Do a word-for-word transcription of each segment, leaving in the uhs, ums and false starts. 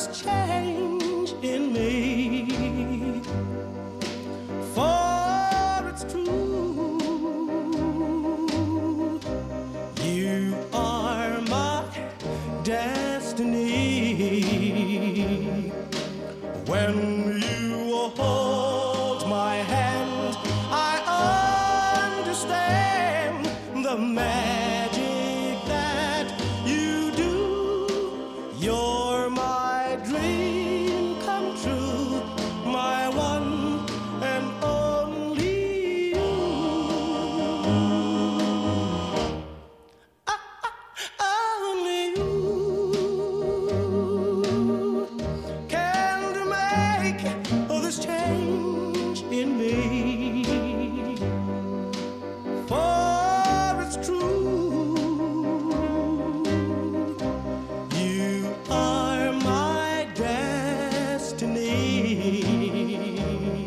this change in me. For it's true, you are my destiny. When you hold my hand, I understand the magic that you do. You're my dream come true, my one and only you. Ah, ah, only you can make this change in me. For it's true, you are my destiny.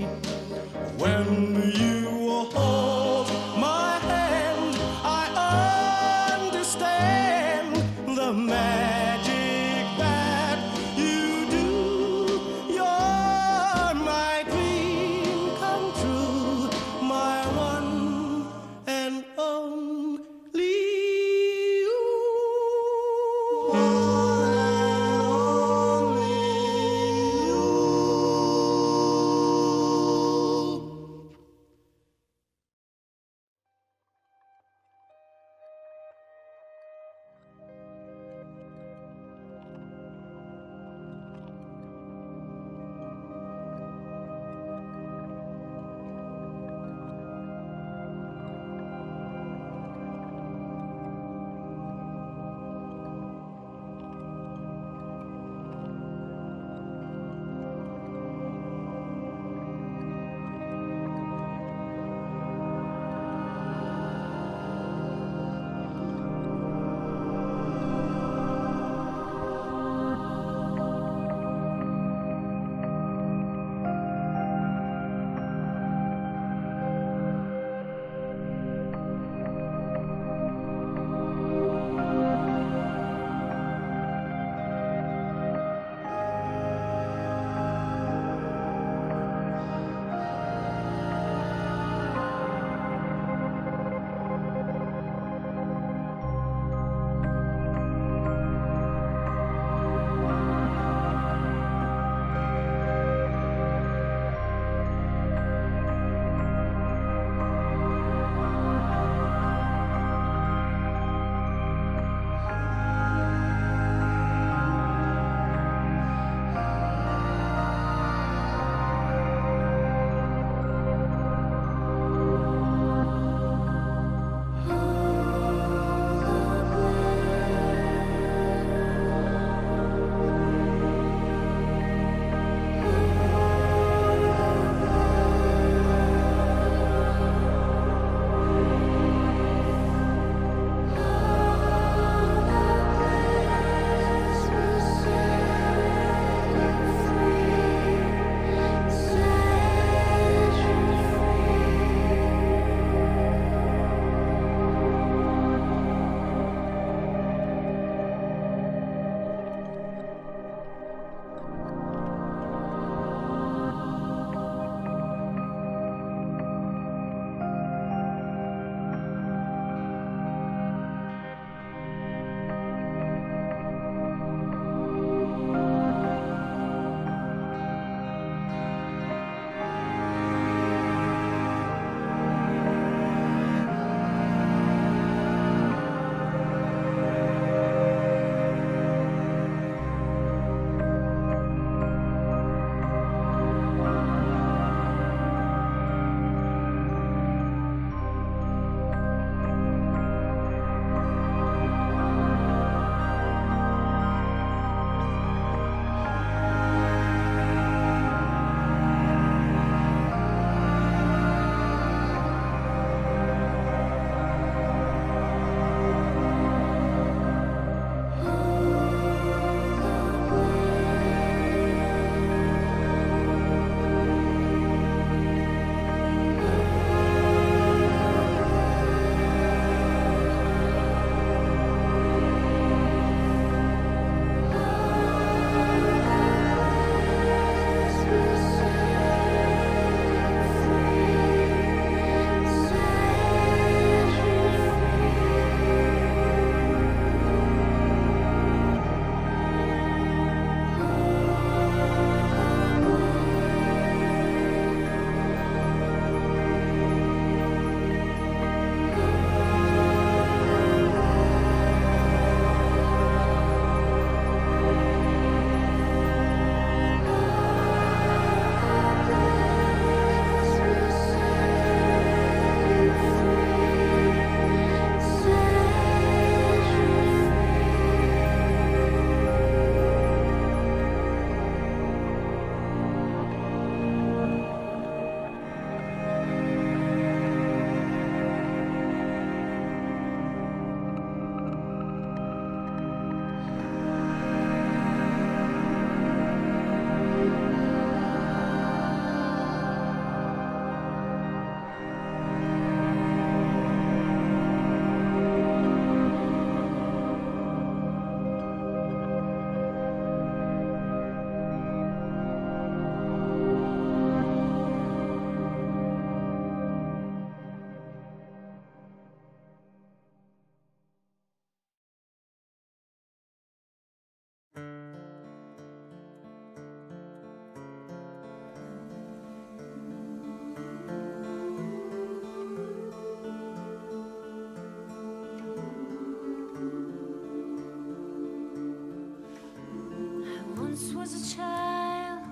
was a child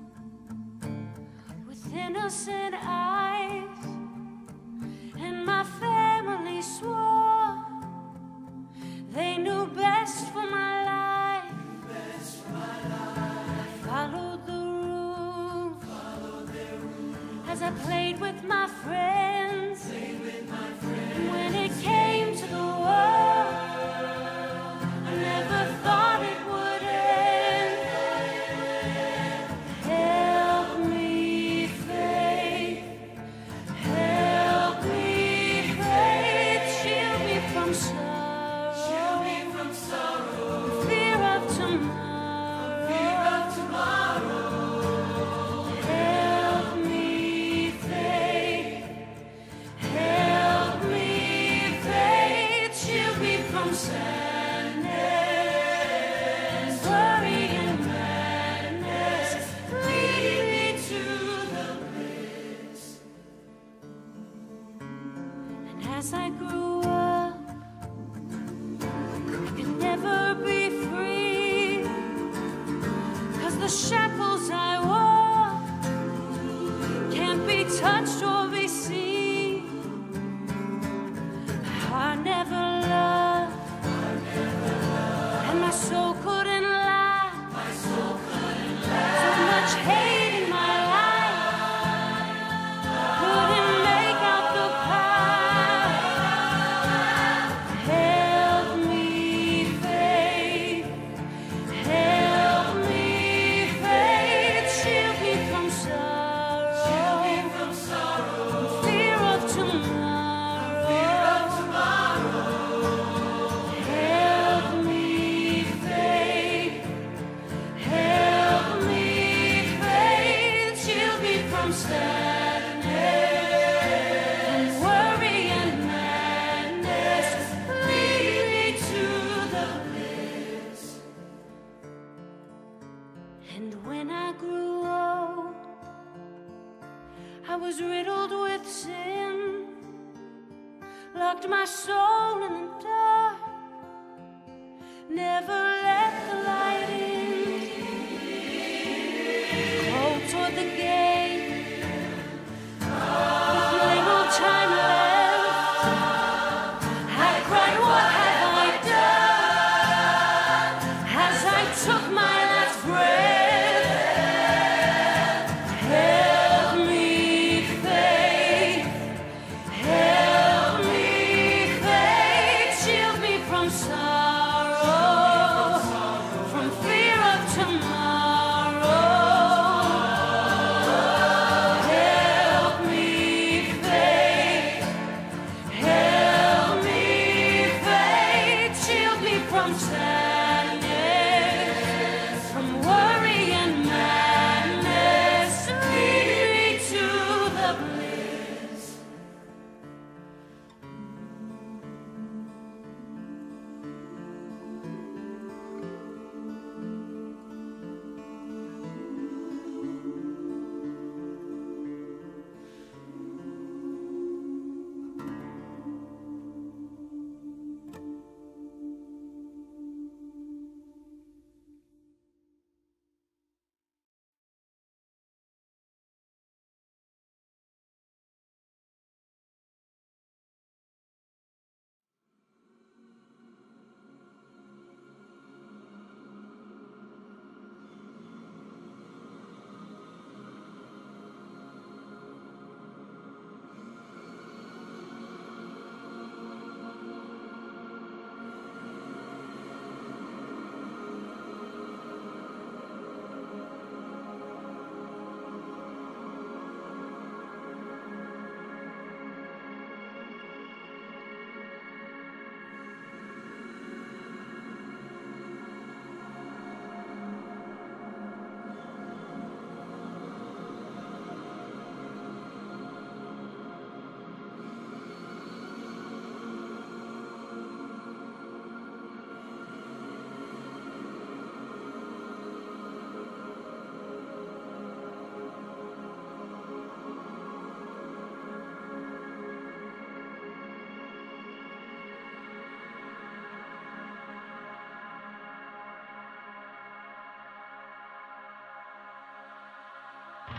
with innocent eyes, and my family swore they knew best for my life. Best for my life. I followed the rules, followed their rules, as I played with my friends. Played with my friends. And when it came to the world, I never thought it would end. Help me, faith. Help me, faith. Shield me from sorrow. Shield me from sorrow. Fear of tomorrow. Fear of tomorrow. Help me, faith. Help me, faith. Shield me from sadness, worry and madness. Lead me to the bliss. And as I grew up, I could never be free, 'cause the shackles I wore can't be touched or be seen. I never loved, and my soul couldn't lie. My soul couldn't lie. So much hate in my life, couldn't make out the path. Help me, faith. Help me, faith. Shield me from sorrow. Shield me from sorrow. Fear of tomorrow. Fear of tomorrow. Help me, faith. Help me, faith. Shield me from sadness, worry and madness. Lead me to the bliss. And when I grew old, I was riddled with sin, locked my soul in the dark, never let the light in. Crawled toward the gate with little time left. I cried, what have I done? As I took my last breath. Help me, faith. Help me, faith. Shield me from sorrow.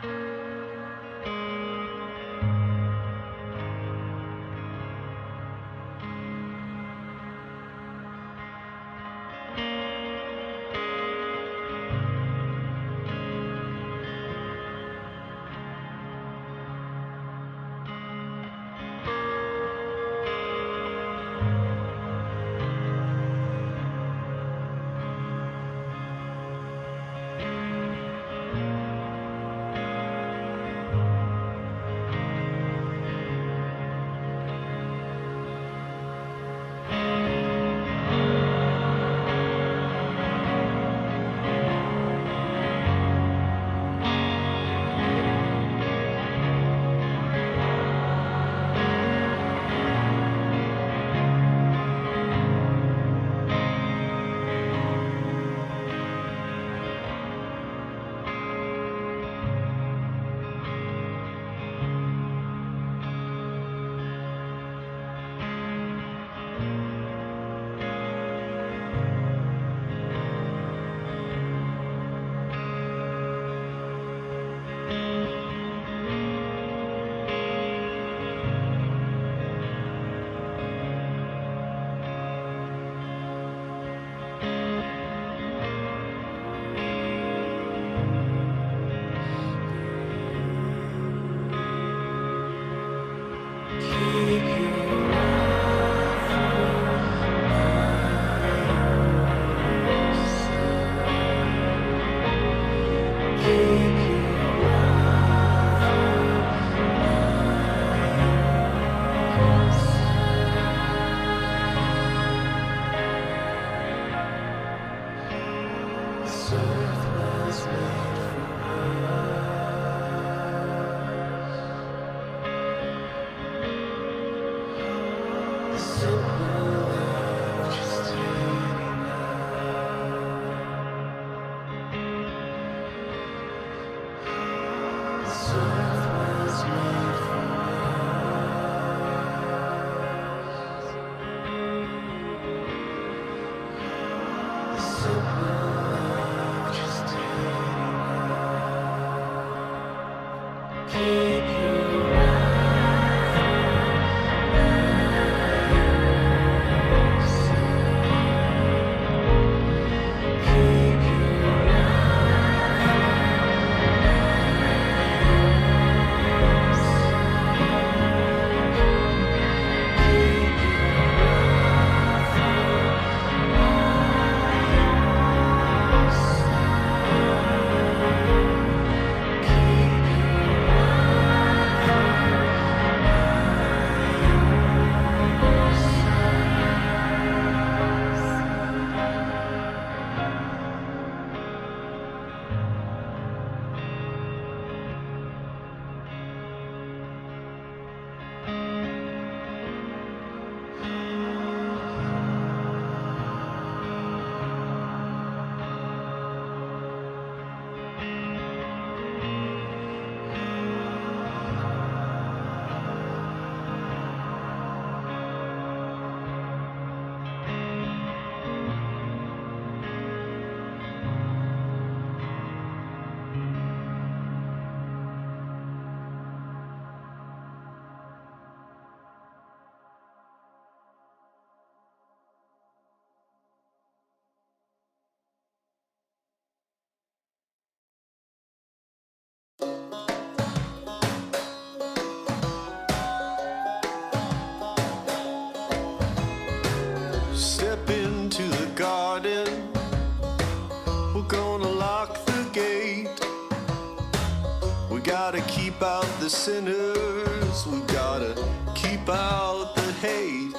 gotta keep out the sinners, we gotta keep out the hate.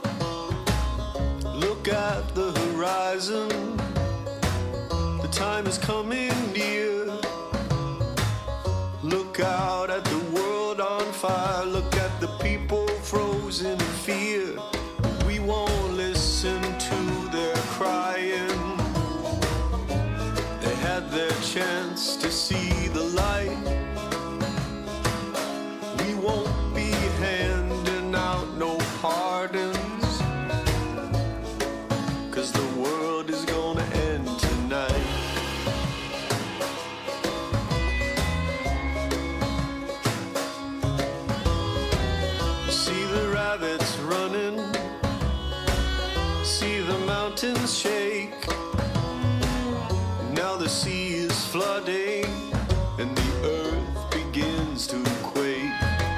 Look at the horizon, the time is coming near. Look out at the world on fire, look at the people frozen in fear. We won't listen to their crying. They had their chance to see the light. We won't be handing out no pardons, 'cause the world is gonna end tonight. mountains shake. Now the sea is flooding and the earth begins to quake.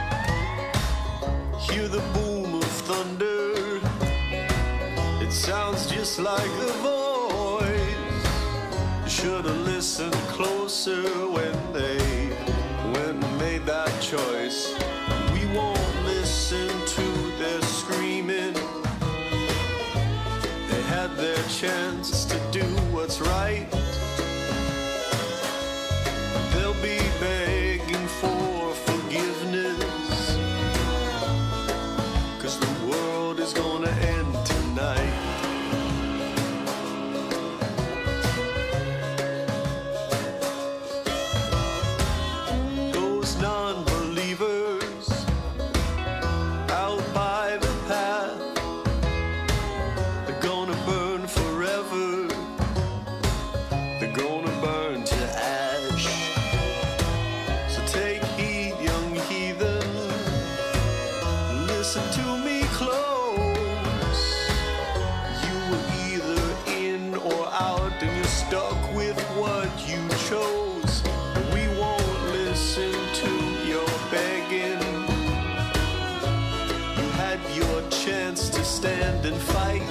Hear the boom of thunder, it sounds just like the voice. You should have listened closer when they when they made that choice. We won't listen to their screaming. They had their chance to do what's right. They'll be begging for forgiveness, 'cause the world is gonna end tonight. Those non-believers out by the path, they're gonna burn forever. They're gonna burn to ash. So take heed, young heathen. Listen to me close. You were either in or out, and you're stuck with what you chose. We won't listen to your begging. You had your chance to stand and fight,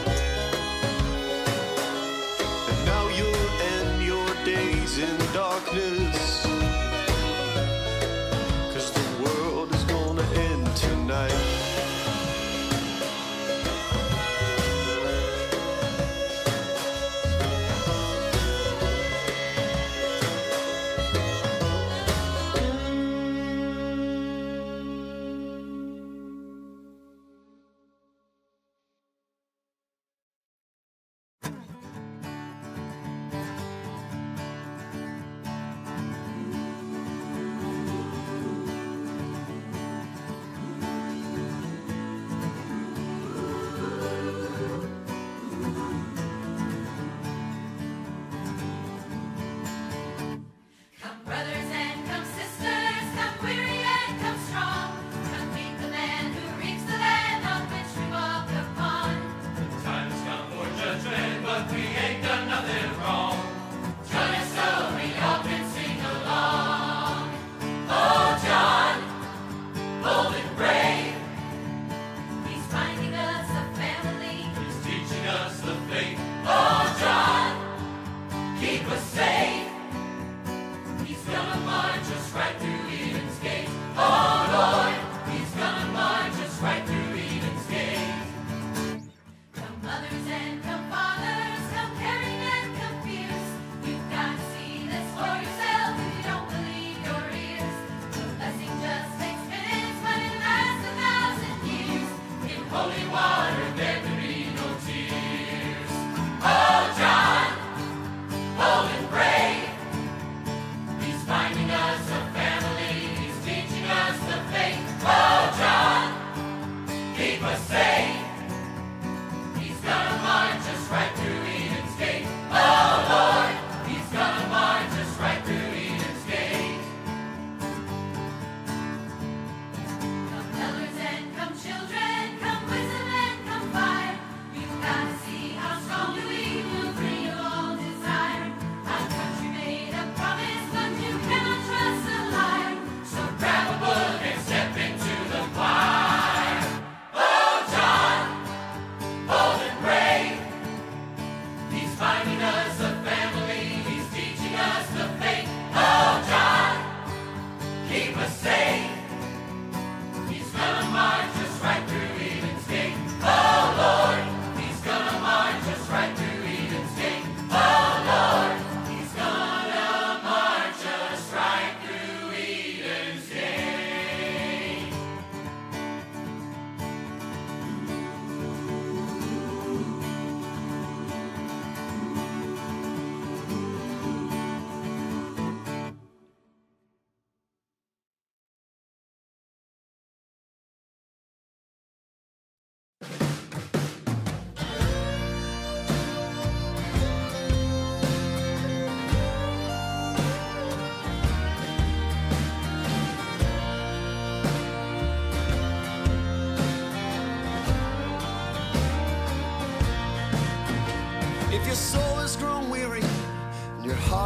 and now you'll end your days in darkness, 'cause the world is gonna end tonight.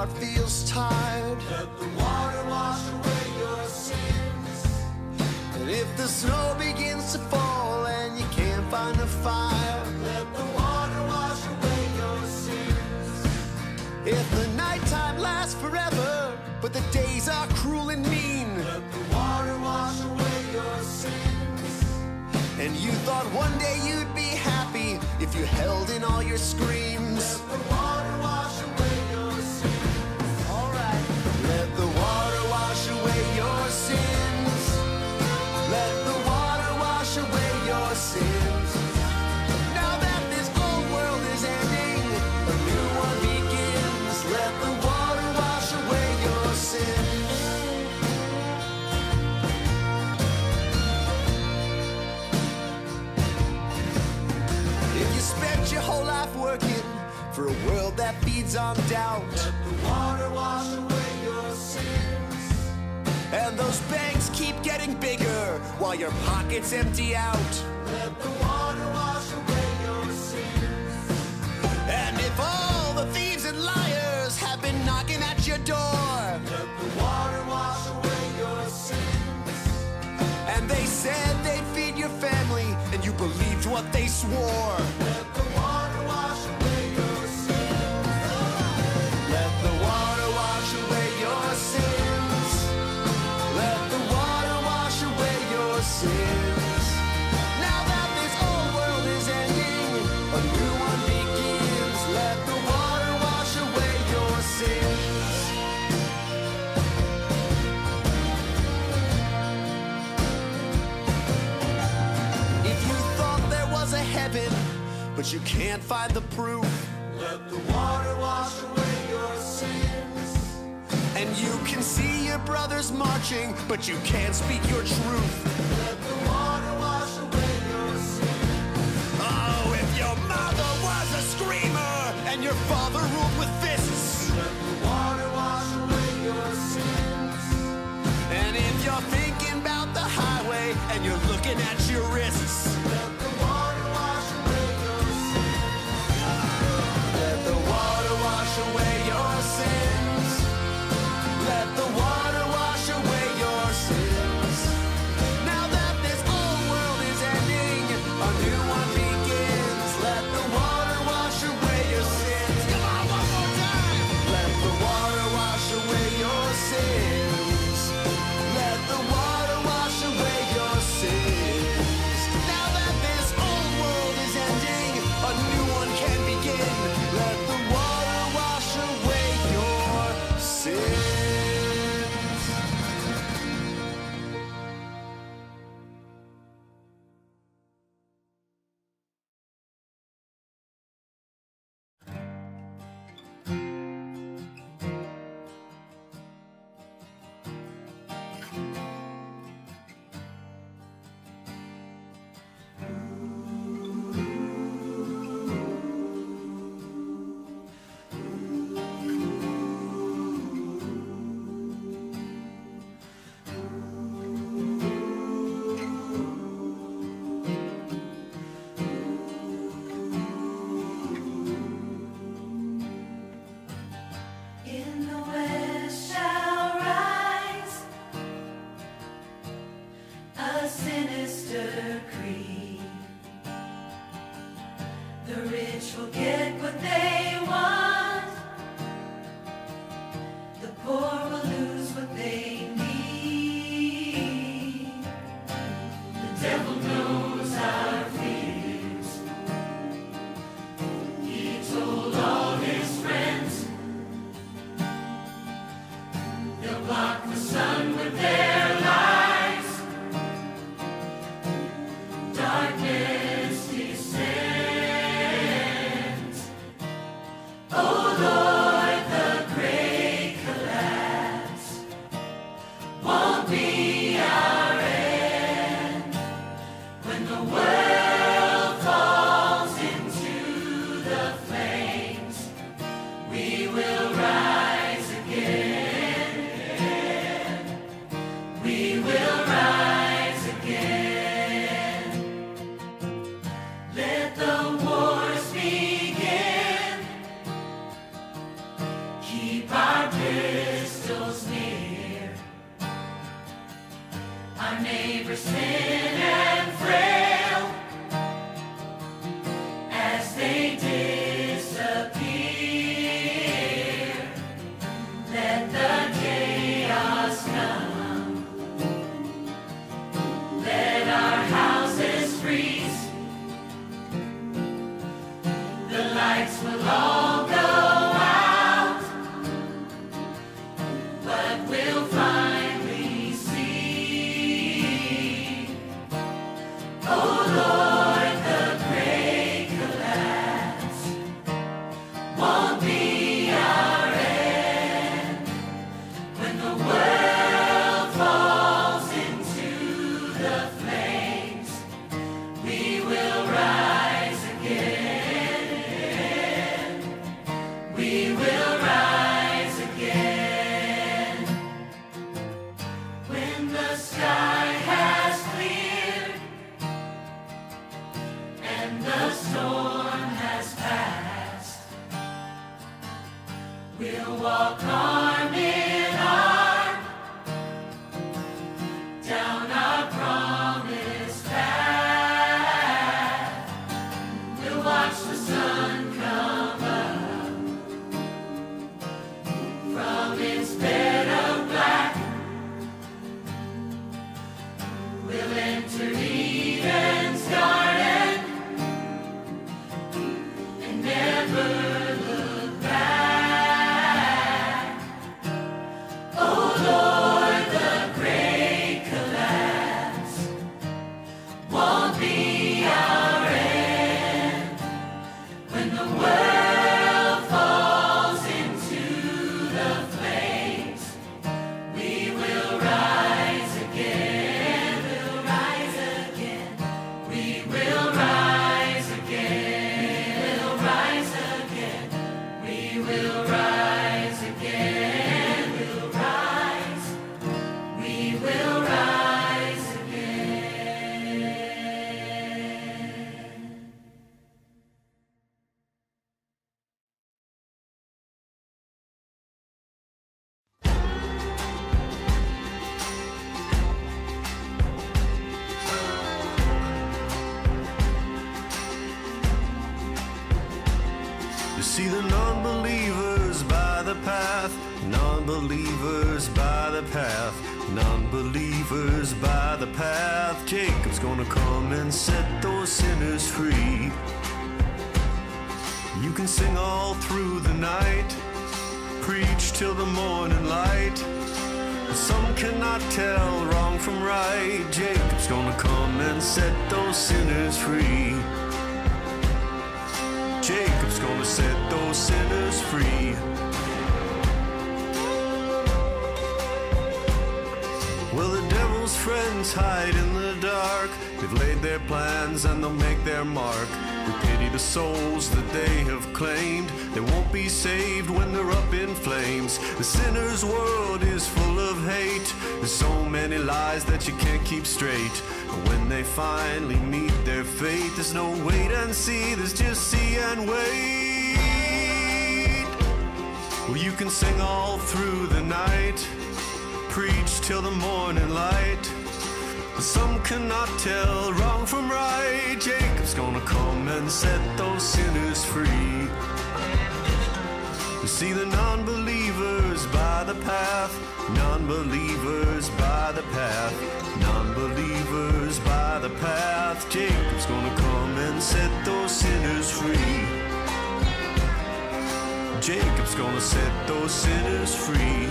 heart feels tired, let the water wash away your sins. And if the snow begins to fall and you can't find a fire, let the water wash away your sins. If the nighttime lasts forever, but the days are cruel and mean, let the water wash away your sins. And you thought one day you'd be happy if you held in all your screams, let the water wash away your sins. Alright. Let the water wash away your sins. Let the water wash away your sins. Now that this old world is ending, a new one begins. Let the water wash away your sins. If you spent your whole life working for a world that feeds on doubt, let the water wash away your sins. And those banks keep getting bigger while your pockets empty out, let the water wash away your sins. And if all the thieves and liars have been knocking at your door, let the water wash away your sins. And they said they'd feed your family and you believed what they swore, let the water wash away your sins. Let the water wash away your sins. Let the water wash away your sins. Now that this old world is ending, a new one begins. Let the water wash away your sins. If you thought there was a heaven, but you can't find the proof, let the water wash away your sins. And you can see your brothers marching, but you can't speak your truth, let the water wash away your sins. Oh, if your mother was a screamer and your father ruled with fists, let the water wash away your sins. And if you're thinking about the highway and you're looking at your wrists, let the water wash away your sins. Let the water wash away your sins. Let the water wash away your sins. Now that this old world is ending, a new one begins. Let the water wash away your sins. Come on, one more time. Let the water wash away your sins. Let the water wash away your sins. neighbors thin and frail as they disappear. Let the chaos come. Let our houses freeze. The lights will all go out, but we'll finally see. Oh Lord, the great collapse won't be our end. When the world falls into the flames, we will rise again. We will rise again. When the sky has cleared and the storm has passed, we'll walk arm in arm down our promised path. We'll watch the sun come up from its bed of black. We'll enter Eden's garden and never look back. Oh Lord, the great collapse won't be our end. When the world falls into the flames, we will rise again. We'll rise again. We will rise again. We'll rise again. We will rise again. We'll rise. We will rise again. You see the non-believers by the path, non-believers by the path, non-believers by the path. Jacob's gonna come and set those sinners free. You can sing all through the night, preach till the morning light. But some cannot tell wrong from right. Jacob's gonna come and set those sinners free. Jacob's gonna set those sinners free. Well, the devil's friends hide in the dark. They've laid their plans and they'll make their mark. We pity the souls that they have claimed. They won't be saved when they're up in flames. The sinner's world is full of hate. There's so many lies that you can't keep straight. But when they finally meet their fate, there's no wait and see, there's just see and wait. Well, you can sing all through the night, preach till the morning light. But some cannot tell wrong from right. Jacob's gonna come and set those sinners free. You see the non-believers by the path, non-believers by the path, non-believers by the path. Jacob's gonna come and set those sinners free. Jacob's gonna set those sinners free.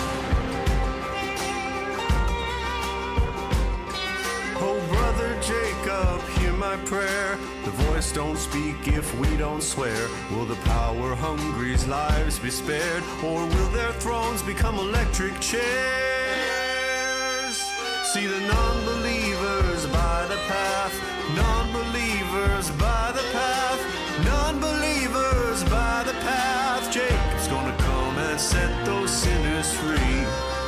Oh, brother Jacob, hear my prayer. The voice don't speak if we don't swear. Will the power-hungry's lives be spared, or will their thrones become electric chairs? See the non-believers by the path, non-believers by the path, non-believers by the path. Jacob's gonna come and set those sinners free.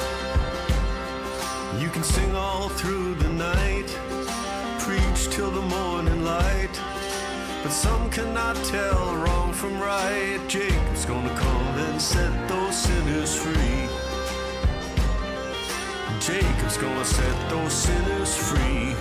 You can sing all through the night, preach till the morning light. But some cannot tell wrong from right. Jacob's gonna come and set those sinners free. Jacob's gonna set those sinners free.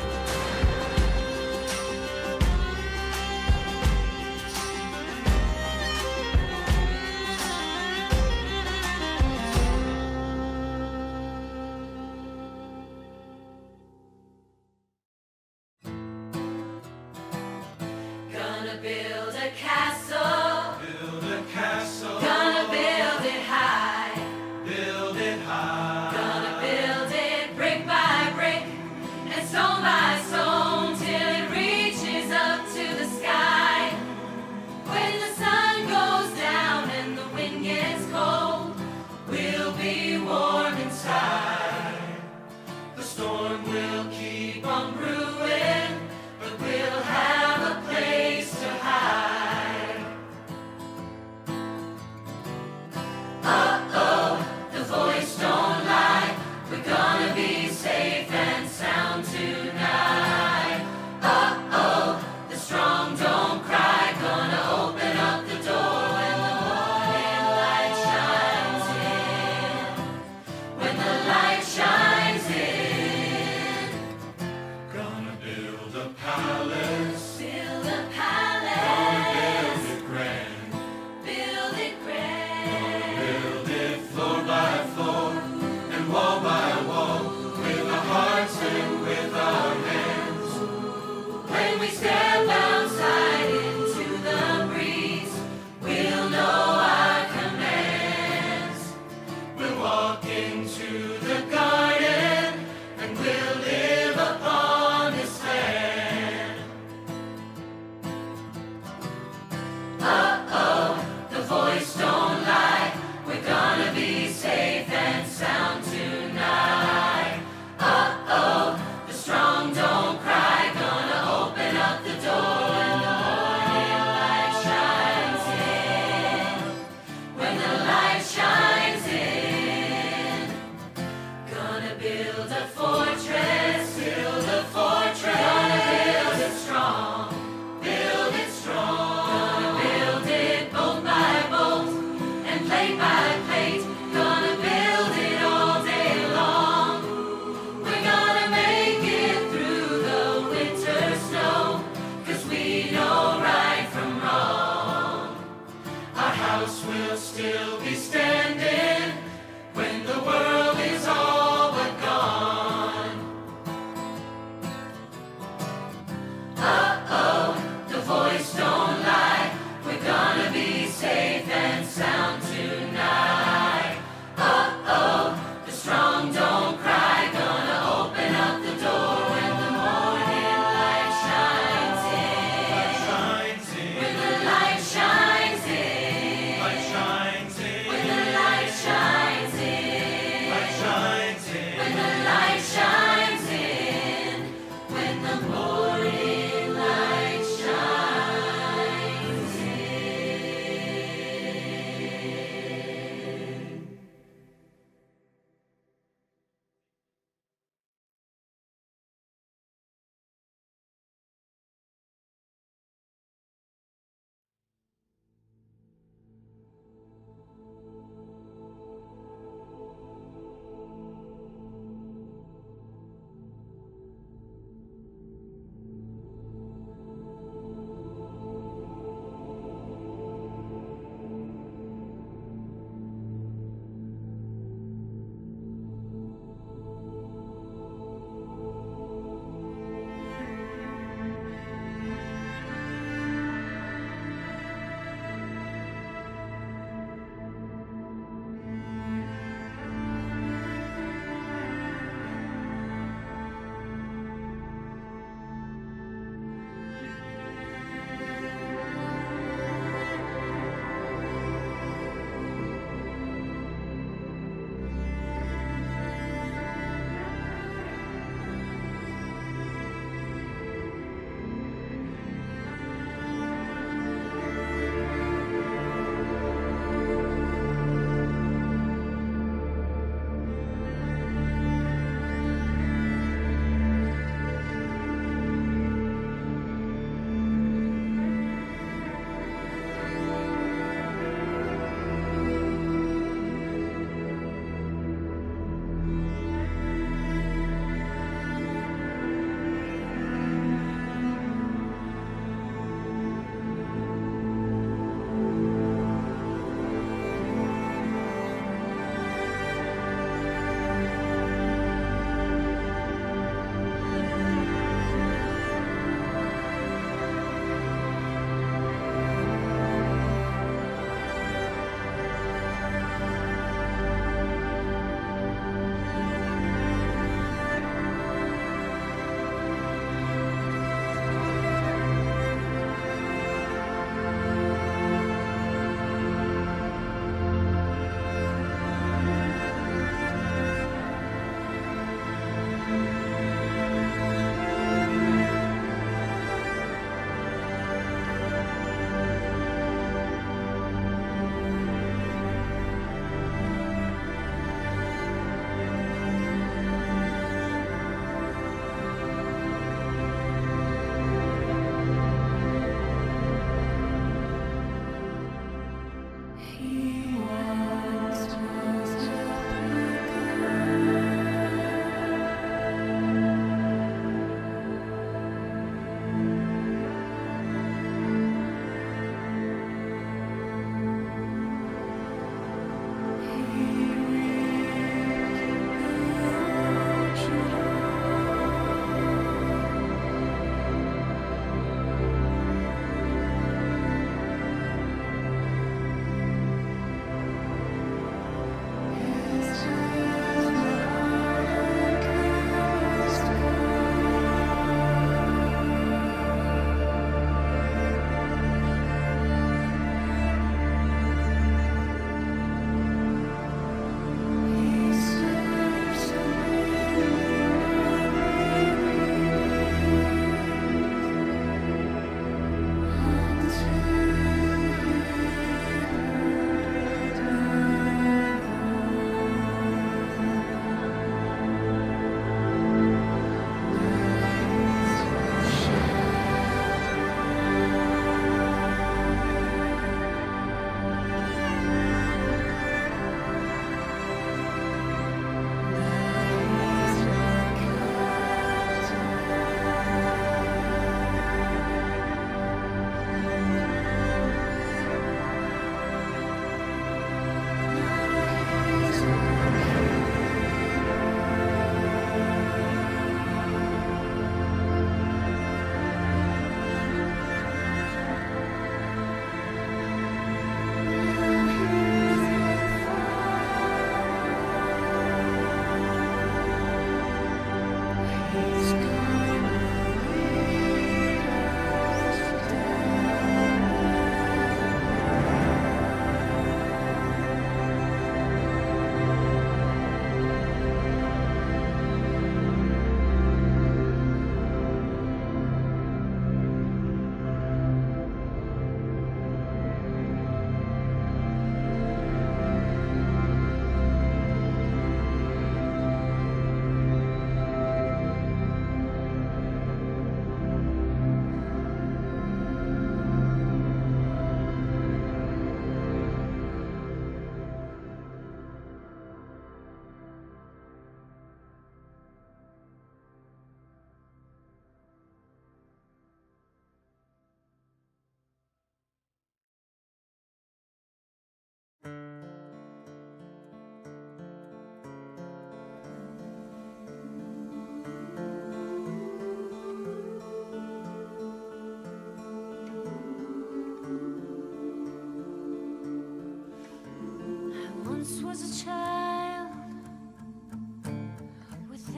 Gonna build a castle. Build a castle. Gonna build it high. Build it high. Gonna build it brick by brick and stone by stone till it reaches up to the sky. When the sun goes down and the wind gets cold, we'll be warm inside. The storm will keep on Brewing, but we'll have a place to hide. Uh-oh, the voice don't lie. We're gonna be safe and sound tonight. Uh-oh, the strong don't cry. Gonna open up the door when the morning light shines in. When the light shines in. Gonna build a palace. Build a Gonna palace. build it grand. Build it grand. Build it floor by floor and wall by wall, with our hearts and with our hands. When we step outside into the breeze, we'll know our commands. We'll walk into the garden and we'll live upon this land. Uh-oh, the voice don't lie. We're gonna be safe and sound tonight. Uh-oh, the strong don't cry. Gonna open up the door when the morning light shines in. When the light shines in. Gonna build a fortress. Build a fortress. Gonna build it strong. Build it strong. Gonna build it bolt by bolt and plate by plate. Gonna build it all day long. We're gonna make it through the winter snow, 'cause we know right from wrong. Our house will still be standing when the world is all but gone.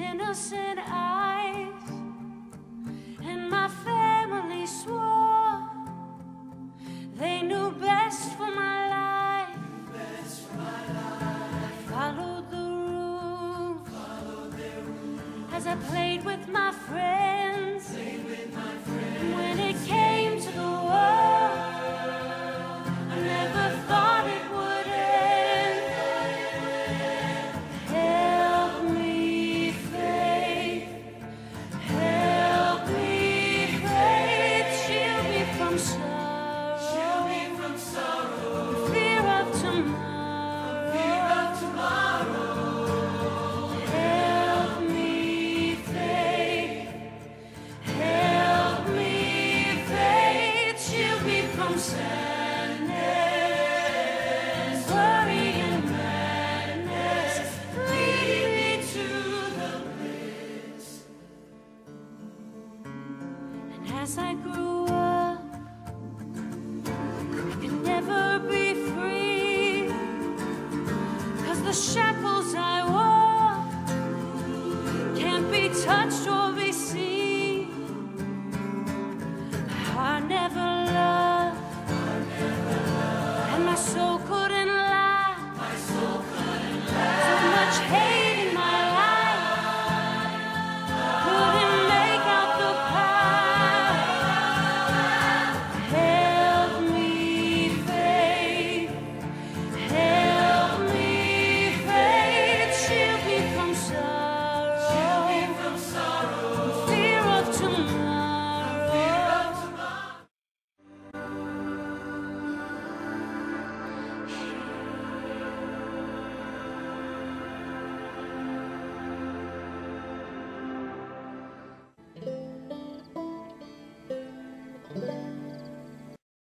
innocent eyes, and my family swore they knew best for my life. Best for my life. I followed the rules, Followed their rules. as I played with my friends. Played with my friends. And when it came to the world, I never thought it would end. Help me, faith. Help me, faith. Shield me from sorrow. Shield me from sorrow. Fear of tomorrow. Fear of tomorrow. Help me, faith. Help me, faith. Shield me from sadness, worry and madness. Lead me to the bliss. And as I grew